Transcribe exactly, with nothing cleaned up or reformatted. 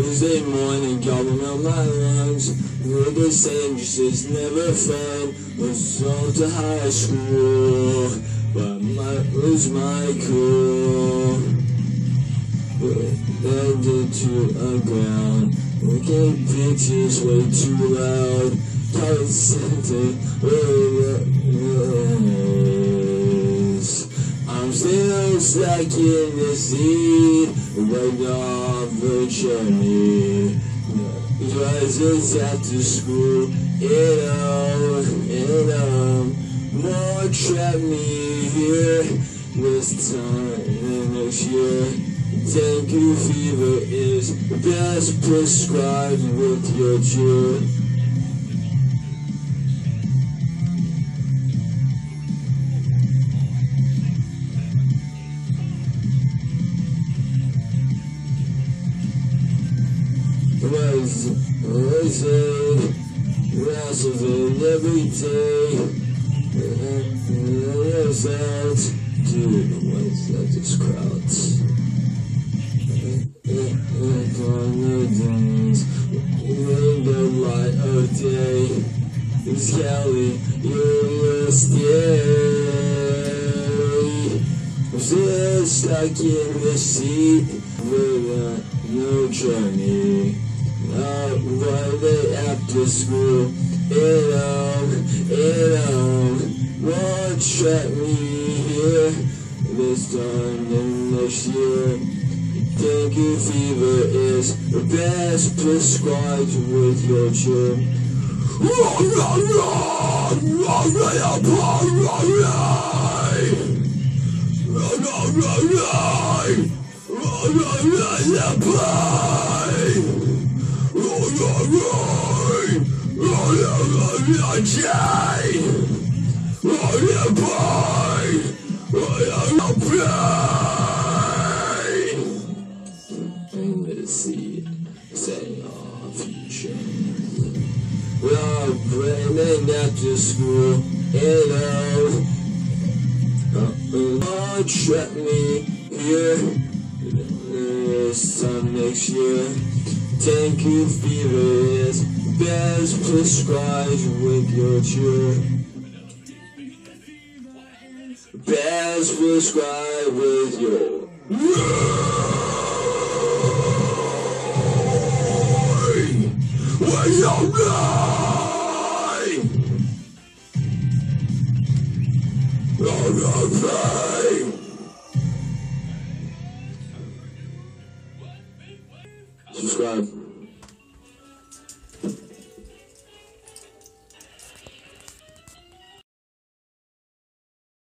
Thursday morning, gobbling out my lungs. With the same, just is never fun. Was off to high school, but might lose my cool. Landed to a ground. Looking bitches way too loud. Probably something I'm still stuck in the seat, right off the cherry. Rises after school, you know, you know. More trap me here, this time and next year. Dengoo Fever is best prescribed with your cheer. Was wasted, wrestled every day. What's that? Dude, what's that? Just crowds. On the days, in the light of day, it's Kelly, you'll stay. I'm still stuck in the seat with a no journey. Not one day after school, you know, you know, won't trap me here this time and next year. Dengoo Fever is the best prescribed with your chin. See, setting off future. Well, Brandon after school, you know, uh, trap me here this time next year. Dengoo Fever is best prescribed with your cure. Best prescribed with your. Where's your name? Your name. Subscribe.